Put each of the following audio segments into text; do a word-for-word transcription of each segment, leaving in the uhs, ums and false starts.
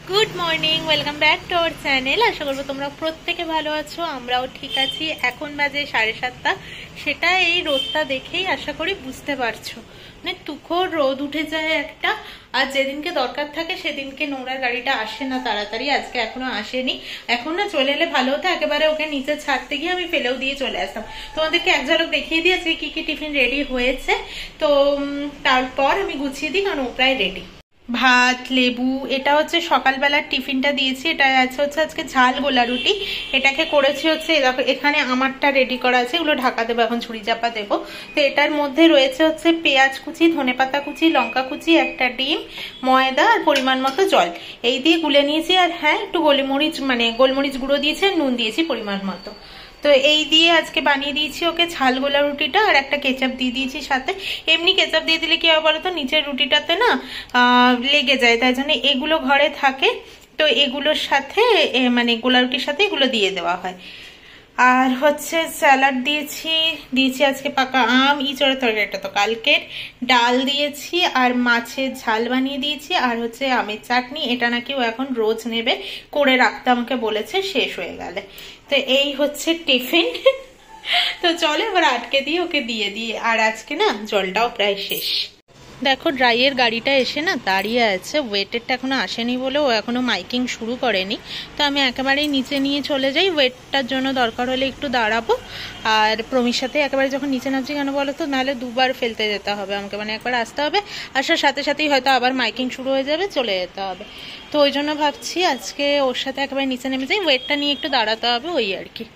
Good morning, welcome back to our channel. আশা করবো তোমরা প্রত্যেকে ভালো আছো, আমরাও ঠিক আছি। এখন বাজে সাড়ে সাতটা। সেটা এই রোদটা দেখেই আশা করি বুঝতে পারছো, মানে তুখোর রোদ উঠে যায় একটা। আর যেদিনকে দরকার থাকে সেদিনকে নোংরার গাড়িটা আসে না তাড়াতাড়ি, আজকে এখনো আসেনি। এখন না চলে এলে ভালো হতো, একেবারে ওকে নিচে ছাড়তে গিয়ে আমি ফেলেও দিয়ে চলে আসতাম। তোমাদেরকে এক ঝলক দেখিয়ে দিই আজকে কি কি টিফিন রেডি হয়েছে। তো তারপর আমি গুছিয়ে দিই, কারণ ও প্রায় রেডি। ভাত, লেবু, এটা হচ্ছে সকালবেলার টিফিনটা দিয়েছি। এটা আছে হচ্ছে আজকে ঝাল গোলা রুটি। এটাকে করেছি হচ্ছে দেখো, এখানে আমারটা রেডি করা আছে, এগুলো ঢাকা দেবো, এখন ছুরি চাপা দেবো। তো এটার মধ্যে রয়েছে হচ্ছে পেঁয়াজ কুচি, ধনেপাতা কুচি, লঙ্কা কুচি, একটা ডিম, ময়দা আর পরিমাণ মতো জল, এই দিয়ে গুলে নিয়েছি। আর হ্যাঁ, একটু গোলমরিচ মানে গোলমরিচ গুঁড়ো দিয়েছি, নুন দিয়েছি পরিমাণ মতো। তো এই দিয়ে আজকে বানিয়ে দিয়েছি ওকে ঝাল গোলা রুটিটা। আর একটা কেচাপ দিয়ে দিয়েছি সাথে। এমনি কেচাপ দিয়ে দিলে কি হয় বলতো, নিচের রুটিটাতে না লেগে যায়, তাই জন্য এগুলো ঘরে থাকে। তো এগুলোর সাথে মানে গোলা রুটির সাথে এগুলো দিয়ে দেওয়া হয়। আর হচ্ছে স্যালাড দিয়েছি, দিয়েছি আজকে পাকা আম, ইঁচড়ের তরকারিটা তো কালকের, ডাল দিয়েছি, আর মাছের ঝাল বানিয়ে দিয়েছি, আর হচ্ছে আমের চাটনি। এটা নাকি ও এখন রোজ নেবে, করে রাখতে আমাকে বলেছে শেষ হয়ে গেলে। তো এই হচ্ছে টিফিন। তো চলো এবার আটকে দিয়ে ওকে দিয়ে দিই। আর আজকে না জলটাও প্রায় শেষ। দেখো ড্রাইয়ের গাড়িটা এসে না দাঁড়িয়ে আছে, ওয়েটেরটা এখনো আসেনি বলে ও এখনো মাইকিং শুরু করেনি। তো আমি একেবারেই নিচে নিয়ে চলে যাই, ওয়েটটার জন্য দরকার হলে একটু দাঁড়াবো। আর প্রমির সাথে একেবারে যখন নিচে নামছি কেন বলো তো, নাহলে দুবার ফেলতে যেতে হবে আমাকে, মানে একবার আসতে হবে, আসার সাথে সাথেই হয়তো আবার মাইকিং শুরু হয়ে যাবে, চলে যেতে হবে। তো ওই জন্য ভাবছি আজকে ওর সাথে একেবারে নিচে নেমে যাই, ওয়েটটা নিয়ে একটু দাঁড়াতে হবে, ওই আর কি।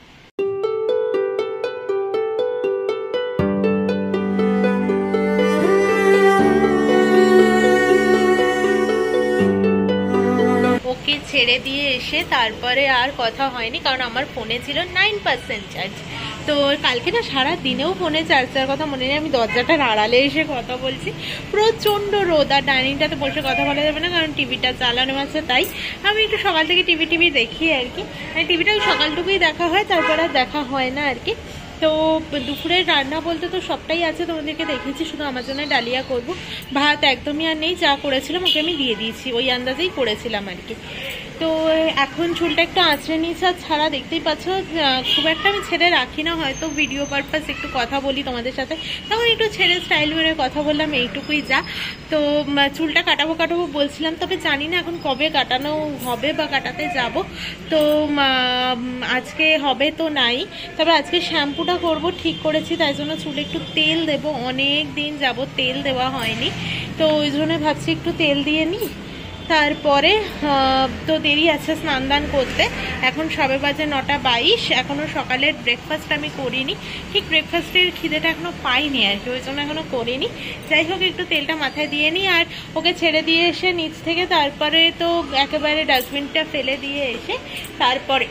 ওকে ছেড়ে দিয়ে এসে তারপরে আর কথা হয়নি, কারণ আমার ফোনে ছিল নাইন পার্সেন্ট চার্জ। তো কালকে না সারা দিনেও ফোনে চার্জ দেওয়ার কথা মনে নেই, আমি দরজাটার আড়ালে এসে কথা বলছি। প্রচন্ড রোদ, আর ডাইনিংটাতে বসে কথা বলা যাবে না, কারণ টিভিটা চালানো আছে। তাই আমি একটু সকাল থেকে টিভি টিভি দেখি আর কি, মানে টিভিটা ওই সকালটুকুই দেখা হয়, তারপর আর দেখা হয় না আর কি। তো দুপুরের রান্না বলতে তো সবটাই আছে, তোমাদেরকে দেখেছি, শুধু আমার জন্য ডালিয়া করব। ভাত একদমই আর নেই, যা করেছিলাম ওকে আমি দিয়ে দিয়েছি, ওই আন্দাজেই করেছিলাম আর কি। তো এখন চুলটা একটু আঁচড়ে নিয়েছি, আর ছাড়া দেখতেই পাচ্ছ খুব একটা আমি ছেড়ে রাখি না, হয়তো ভিডিও পারপাস একটু কথা বলি তোমাদের সাথে, তখন একটু ছেড়ে স্টাইল মেরে কথা বললাম, এইটুকুই যা। তো চুলটা কাটাবো কাটাবো বলছিলাম, তবে জানি না এখন কবে কাটানো হবে বা কাটাতে যাব। তো আজকে হবে তো নাই, তবে আজকে শ্যাম্পুটা করব ঠিক করেছি, তাই জন্য চুলে একটু তেল দেব, অনেক দিন যাব তেল দেওয়া হয়নি। তো ওই জন্য ভাবছি একটু তেল দিয়ে নিই। তারপরে তো দেরি আছে স্নান দান করতে, এখন সবে বাজে নটা বাইশ, এখনো সকালের ব্রেকফাস্ট আমি করিনি, ঠিক ব্রেকফাস্টের খিদেটা এখনো পাইনি আর কি, ওই জন্য এখনো করিনি। যাই হোক, একটু তেলটা মাথায় দিয়ে নিই। আর ওকে ছেড়ে দিয়ে এসে নিচ থেকে তারপরে তো একেবারে ডাস্টবিনটা ফেলে দিয়ে এসে তারপরে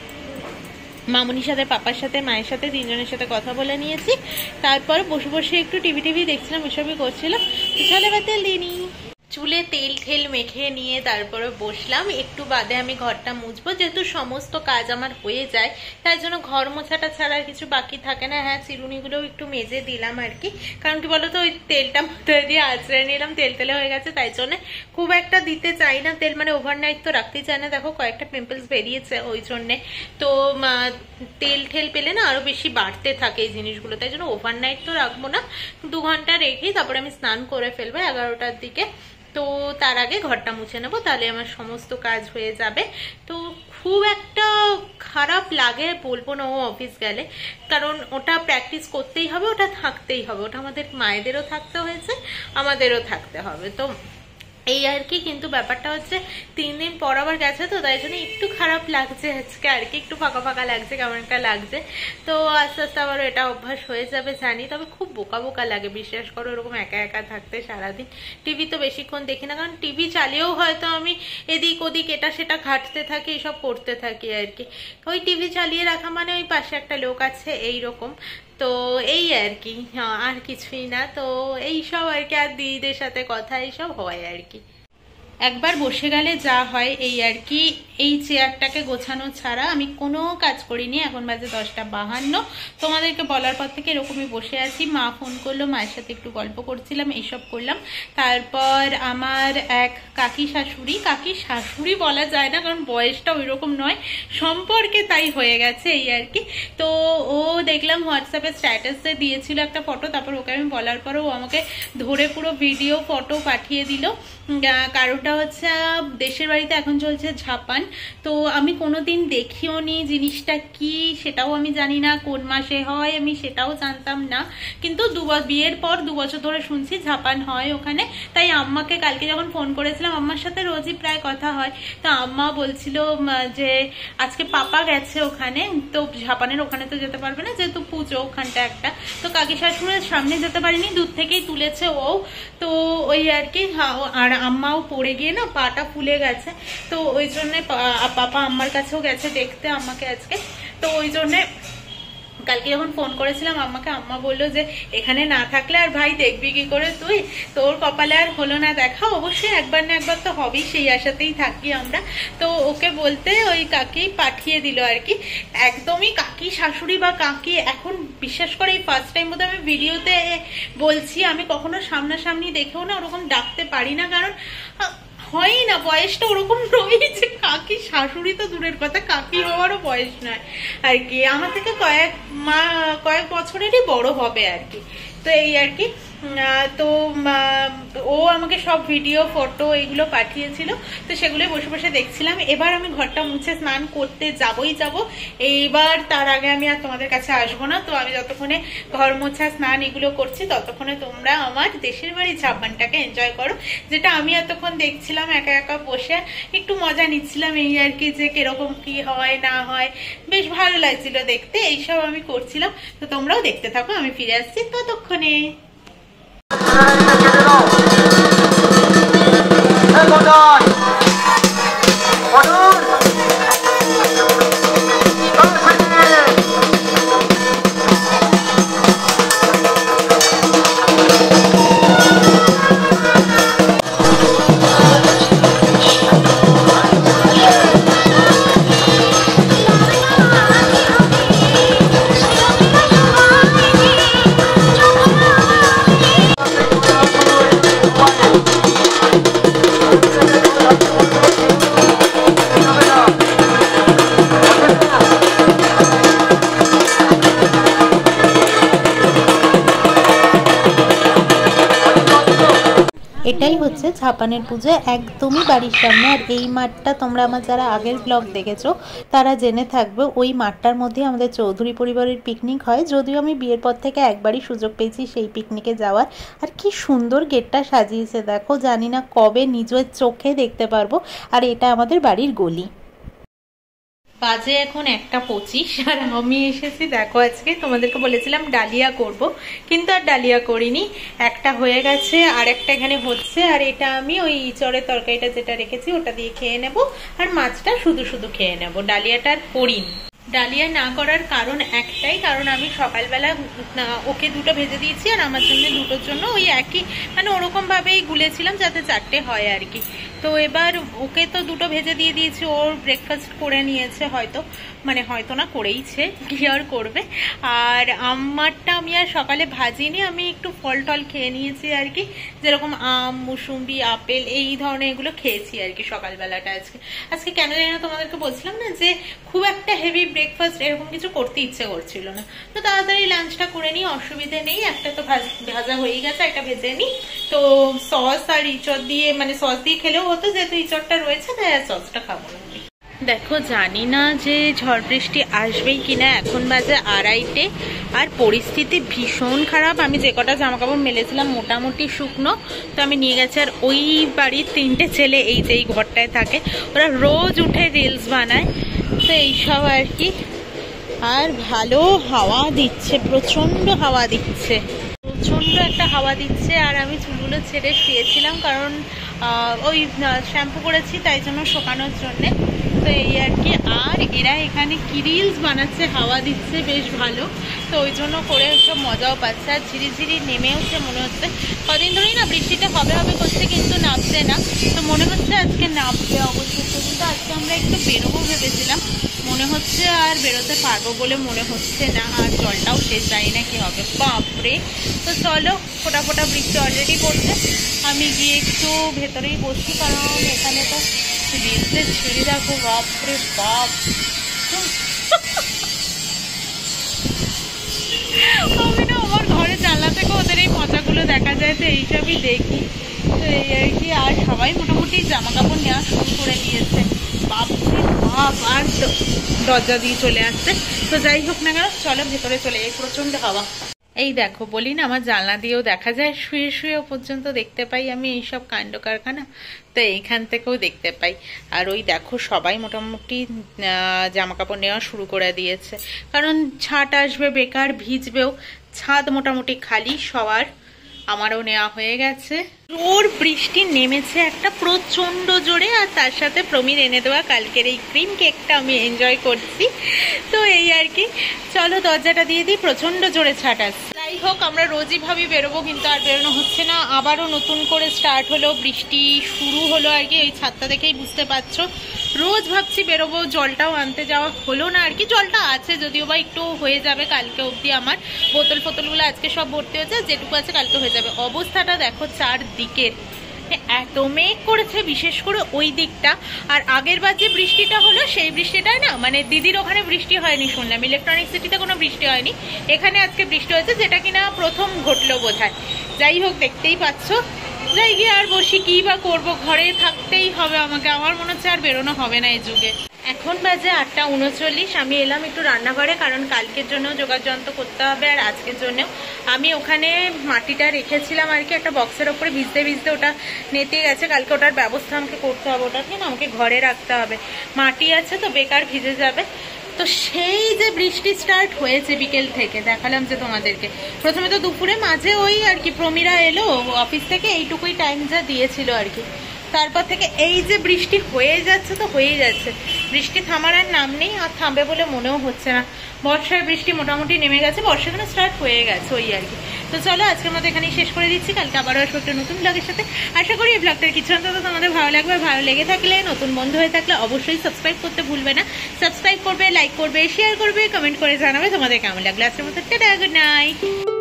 মামুনির সাথে, পাপার সাথে, মায়ের সাথে, তিনজনের সাথে কথা বলে নিয়েছি। তারপর বসে বসে একটু টিভি টিভি দেখছিলাম, এসবই করছিলাম। চলে এবার তেল দিয়ে নিই। চুলে তেল ঠেল মেখে নিয়ে তারপরে বসলাম। একটু বাদে আমি ঘরটা মুছবো, যেহেতু সমস্ত কাজ আমার হয়ে যায়, তাই জন্য ঘর মোছাটা ছাড়া আর কিছু বাকি থাকে না। হ্যাঁ, চিরুনিগুলোও একটু মেজে দিলাম আর কি, কারণ কি বলতো, ওই তেলটা মাথায় দিয়ে আঁচড়ে নিলাম, তেল তেলে হয়ে গেছে, তাই জন্য খুব একটা দিতে চাই না তেল, মানে ওভারনাইট তো রাখতেই চাই না। দেখো কয়েকটা পিম্পলস বেরিয়েছে ওই জন্যে। তো তেল ঠেল পেলে না আরো বেশি বাড়তে থাকে এই জিনিসগুলো, তাই জন্য ওভারনাইট তো রাখবো না, দু ঘন্টা রেখেই তারপরে আমি স্নান করে ফেলবো এগারোটার দিকে। তো তার আগে ঘরটা মুছে নেবো, তাহলে আমার সমস্ত কাজ হয়ে যাবে। তো খুব একটা খারাপ লাগে বলবো না ও অফিস গেলে, কারণ ওটা প্র্যাকটিস করতেই হবে, ওটা থাকতেই হবে, ওটা আমাদের মায়েদেরও থাকতে হয়েছে, আমাদেরও থাকতে হবে। তো এই আর কি, কিন্তু ব্যাপারটা হচ্ছে তিন দিন পর আবার গেছে, তো তাই জন্য একটু খারাপ লাগছে আজকে আর কি, একটু ফাঁকা ফাঁকা লাগছে, কেমন একটা লাগছে। তো আস্তে আস্তে আবার এটা অভ্যাস হয়ে যাবে জানি, তবে খুব বোকা বোকা লাগে বিশ্বাস করো এরকম একা একা থাকতে সারাদিন। টিভি তো বেশিক্ষণ দেখি না, কারণ টিভি চালিয়েও হয়তো আমি এদিক ওদিক এটা সেটা ঘাঁটতে থাকি, এসব করতে থাকি আর কি। ওই টিভি চালিয়ে রাখা মানে ওই পাশে একটা লোক আছে এইরকম। তো এই আর কি, আর কিছুই না। তো এইসব আর কি, আর দিদিদের সাথে কথা এইসব হয় আর কি। একবার বসে গেলে যা হয় এই আর কি। এই চেয়ারটাকে গোছানো ছাড়া আমি কোনো কাজ করিনি। এখন বাজে দশটা বাহান্ন। তোমাদেরকে বলার পর থেকে এরকমই বসে আছি। মা ফোন করলো, মায়ের সাথে একটু গল্প করছিলাম, এইসব করলাম। তারপর আমার এক কাকি শাশুড়ি, কাকি শাশুড়ি বলা যায় না কারণ বয়সটা ওই রকম নয়, সম্পর্কে তাই হয়ে গেছে এই আর কি। তো ও দেখলাম হোয়াটসঅ্যাপে স্ট্যাটাসে দিয়েছিল একটা ফটো, তারপর ওকে আমি বলার পরে ও আমাকে ধরে পুরো ভিডিও ফটো পাঠিয়ে দিল। কারণটা হচ্ছে দেশের বাড়িতে এখন চলছে ঝাপান, তো আমি কোনোদিন দেখিও নি জিনিসটা কি সেটাও আমি জানি না, কোন মাসে হয় আমি সেটাও জানতাম না, কিন্তু দু বিয়ের পর দু বছর ধরে শুনছি ঝাপান হয় ওখানে। তাই আম্মাকে কালকে যখন ফোন করেছিলাম, আম্মার সাথে রোজই প্রায় কথা হয়, তো আম্মা বলছিল যে আজকে পাপা গেছে ওখানে, তো ঝাপানের ওখানে তো যেতে পারবে না যেহেতু পুজো ওখানটা একটা, তো কাকি শাশুড়ের সামনে যেতে পারিনি, দূর থেকেই তুলেছে ও। তো ওই আর কি, আর আম্মাও পড়ে গিয়ে না পাটা ফুলে গেছে, তো ওই জন্যে পাপা আম্মার কাছেও গেছে দেখতে আম্মাকে আজকে। তো ওই জন্যে কালকে যখন ফোন করেছিলাম আম্মাকে, আম্মা বললো যে এখানে না থাকলে আর ভাই দেখবি কি করে তুই, তোর কপালে আর হলো না দেখা, অবশ্যই একবার না একবার তো হবেই, সেই আশাতেই থাকি আমরা। তো ওকে বলতে ওই কাকি পাঠিয়ে দিল আর কি। একদমই কাকি শাশুড়ি বা কাকি, এখন বিশ্বাস করে এই ফার্স্ট টাইম বোধহয় আমি ভিডিওতে বলছি, আমি কখনো সামনাসামনি দেখেও না ওরকম ডাকতে পারি না, কারণ হয় না, বয়সটা ওরকম রয়েছে। কাকি শাশুড়ি তো দূরের কথা, কাকি হওয়ারও বয়স নয় আর কি, আমার থেকে কয়েক মা কয়েক বছরেরই বড় হবে আর কি। তো এই আর কি, তো ও আমাকে সব ভিডিও ফটো এগুলো পাঠিয়েছিল, তো সেগুলোই বসে বসে দেখছিলাম। এবার আমি ঘরটা মুছে স্নান করতে যাবই যাব, এইবার তার আগে আমি আর তোমাদের কাছে আসবো না। তো আমি যতক্ষণে ঘর মোছা স্নান এগুলো করছি ততক্ষণে তোমরা আমার দেশের বাড়ি ঝাপানটাকে এনজয় করো, যেটা আমি এতক্ষণ দেখছিলাম একা একা বসে, একটু মজা নিচ্ছিলাম এই আর কি, যে কিরকম কি হয় না হয়, বেশ ভালো লাগছিল দেখতে, এইসব আমি করছিলাম। তো তোমরাও দেখতে থাকো, আমি ফিরে আসছি ততক্ষণে। এটাই হচ্ছে ঝাপানের পুজো, একদমই বাড়ির সামনে। আর এই মাঠটা তোমরা আমার যারা আগের ব্লগ দেখেছো তারা জেনে থাকবে, ওই মাঠটার মধ্যে আমাদের চৌধুরী পরিবারের পিকনিক হয়, যদিও আমি বিয়ের পর থেকে একবারই সুযোগ পেয়েছি সেই পিকনিকে যাওয়ার। আর কি সুন্দর গেটটা সাজিয়েছে দেখো, জানি না কবে নিজের চোখে দেখতে পারবো। আর এটা আমাদের বাড়ির গলি। বাজে এখন একটা পঁচিশ, আর আমি এসেছি দেখো, আজকে তোমাদেরকে বলেছিলাম ডালিয়া করব, কিন্তু আর ডালিয়া করিনি, একটা হয়ে গেছে আর একটা এখানে হচ্ছে। আর এটা আমি ওই ইঁচড়ের তরকারিটা যেটা রেখেছি ওটা দিয়ে খেয়ে নেব, আর মাছটা শুধু শুধু খেয়ে নেব, ডালিয়াটা আর করিনি। ডালিয়া না করার কারণ একটাই, কারণ আমি সকালবেলা ওকে দুটো ভেজে দিয়েছি আর আমার জন্য দুটোর জন্য ওই একই, মানে ওরকম ভাবেই গুলেছিলাম যাতে চারটে হয় আর কি। তো এবার ওকে তো দুটো ভেজে দিয়ে দিয়েছি, ওর ব্রেকফাস্ট করে নিয়েছে হয়তো, মানে হয়তো না করেইছে, কি আর করবে। আর আমারটা আমি আর সকালে ভাজিনি, আমি একটু ফল টল খেয়ে নিয়েছি আর কি, যেরকম আম, মুসুম্বি, আপেল এই ধরনের এগুলো খেয়েছি আর কি সকালবেলাটা। আজকে আজকে কেন জানি না, তোমাদেরকে বলছিলাম না যে খুব একটা হেভি ব্রেকফাস্ট এরকম কিছু করতে ইচ্ছে করছিল না, তো তাড়াতাড়ি লাঞ্চটা করে নিই, অসুবিধে নেই। একটা তো ভাজা হয়ে গেছে, একটা ভেজে নিই। তো সস আর ইঁচড় দিয়ে, মানে সস দিয়ে খেলেও হতো, যেহেতু ইঁচড়টা রয়েছে তাই আর সসটা খাবো না। দেখো জানি না যে ঝড় বৃষ্টি আসবেই কিনা, এখন বাজে আড়াইটে আর পরিস্থিতি ভীষণ খারাপ। আমি যে কটা জামা কাপড় মেলেছিলাম মোটামুটি শুকনো, তো আমি নিয়ে গেছি। আর ওই বাড়ির তিনটে ছেলে এই যে এই ঘরটায় থাকে, ওরা রোজ উঠে রিলস বানায়, তো এইসব আর কি। আর ভালো হাওয়া দিচ্ছে, প্রচন্ড হাওয়া দিচ্ছে, প্রচন্ড একটা হাওয়া দিচ্ছে। আর আমি চুলগুলো ছেড়ে শুয়েছিলাম, কারণ ওই শ্যাম্পু করেছি তাই জন্য শোকানোর জন্যে। তো এই আর কি। আর এরা এখানে কি রিলস বানাচ্ছে, হাওয়া দিচ্ছে বেশ ভালো, তো ওই জন্য করে সব মজাও পাচ্ছে। আর ঝিরি ঝিরি নেমেওছে মনে হচ্ছে, কদিন ধরেই না বৃষ্টিটা হবে হবে করছে কিন্তু নামছে না, তো মনে হচ্ছে আজকে নামবে অবশ্যই। কিন্তু আজকে আমরা একটু বেরোবো ভেবেছিলাম, মনে হচ্ছে আর বেরোতে পারবো বলে মনে হচ্ছে না। আর জলটাও শেষ, জানি না কি হবে, বাপরে। তো চলো, ফোটা ফোটা বৃষ্টি অলরেডি পড়ছে, আমি গিয়ে একটু ভেতরেই বসি, কারণ এখানে তো রিলসের ছিঁড়ি দেখো, বাপরে বাপ। আমি না আমার ঘরে জানলা থেকে ওদের এই মজাগুলো দেখা যায়, তো এইসবই দেখি। তো এই আর কি। আর সবাই মোটামুটি জামা কাপড় নেওয়া শুরু করে দিয়েছে, বাপরে বাপ। আর দরজা দিয়ে চলে আসছে। তো যাই হোক না কেন, চলো ভেতরে চলে যাই, প্রচন্ড হাওয়া। এই দেখো, বলি না আমার জানলা দিয়েও দেখা যায়, শুয়ে শুয়েও পর্যন্ত দেখতে পাই আমি এইসব কাণ্ড কারখানা, তো এইখান থেকেও দেখতে পাই। আর ওই দেখো সবাই মোটামুটি জামা কাপড় নেওয়া শুরু করে দিয়েছে, কারণ ছাট আসবে, বেকার ভিজবেও। ছাদ মোটামুটি খালি সবার, আমারও নেওয়া হয়ে গেছে। জোর বৃষ্টি নেমেছে একটা প্রচন্ড জোরে, আর তার সাথে প্রমির এনে দেওয়া কালকের এই ক্রিম কেকটা আমি এনজয় করছি। তো এই আর কি, চলো দরজাটা দিয়ে দিই, প্রচন্ড জোরে ছাট আসছে। যাই হোক, আমরা রোজই ভাবি বেরোবো, কিন্তু আর বেরোনো হচ্ছে না। আবারও নতুন করে স্টার্ট হলো, বৃষ্টি শুরু হলো আর কি। ওই ছাদটা দেখেই বুঝতে পারছো, রোজ ভাবছি বেরোবো, জলটাও আনতে যাওয়া হলো না আর কি। জলটা আছে যদিও বা একটু হয়ে যাবে কালকে অবধি, আমার বোতল ফোতলগুলো আজকে সব ভর্তি হয়েছে, যেটুকু আছে কালকে হয়ে যাবে। অবস্থাটা দেখো চারদিকের, এত মেঘ করেছে, বিশেষ করে ওই দিকটা। আর আগের বার যে বৃষ্টিটা হলো সেই বৃষ্টিটাই না, মানে দিদির ওখানে বৃষ্টি হয়নি শুনলাম, ইলেকট্রনিক সিটিতে কোনো বৃষ্টি হয়নি, এখানে আজকে বৃষ্টি হয়েছে, যেটা কিনা প্রথম ঘটলো বোধহয়। যাই হোক, দেখতেই পাচ্ছ। যাই গিয়ে আর বসি, কি বা করবো, ঘরে থাকতেই হবে আমাকে। আমার মনে হচ্ছে আর বেরোনো হবে না এই যুগে। এখন বাজে আটটা উনচল্লিশ। আমি এলাম একটু রান্নাঘরে, কারণ কালকের জন্য জোগাড় যন্ত্র করতে হবে, আর আজকের জন্যও। আমি ওখানে মাটিটা রেখেছিলাম আর কি, একটা বক্সের ওপরে ভিজতে ভিজতে ওটা নেতে গেছে, কালকে ওটার ব্যবস্থা আমাকে করতে হবে। ওটাকে না আমাকে ঘরে রাখতে হবে, মাটি আছে তো বেকার ভিজে যাবে। তো সেই যে বৃষ্টি স্টার্ট হয়েছে বিকেল থেকে, দেখালাম যে তোমাদেরকে। প্রথমে তো দুপুরে মাঝে ওই আর কি প্রমিরা এলো অফিস থেকে, এইটুকুই টাইম যা দিয়েছিল আর কি। তারপর থেকে এই যে বৃষ্টি হয়ে যাচ্ছে, তো হয়েই যাচ্ছে, বৃষ্টি থামার আর নাম নেই, আর থামবে বলে মনেও হচ্ছে না। বর্ষার বৃষ্টি মোটামুটি নেমে গেছে, বর্ষাখানে স্টার্ট হয়ে গেছে ওই আর কি। তো চলো আজকের মতো এখানেই শেষ করে দিচ্ছি, কালকে আবারও আসবো একটা নতুন ব্লগের সাথে। আশা করি এই ব্লগটার কিছু অন্তত তোমাদের ভালো লাগবে। ভালো লেগে থাকলে, নতুন বন্ধু হয়ে থাকলে অবশ্যই সাবস্ক্রাইব করতে ভুলবে না। সাবস্ক্রাইব করবে, লাইক করবে, শেয়ার করবে, কমেন্ট করে জানাবে তোমাদের কেমন লাগলো। আজকের মতো টাটা, গুড নাইট।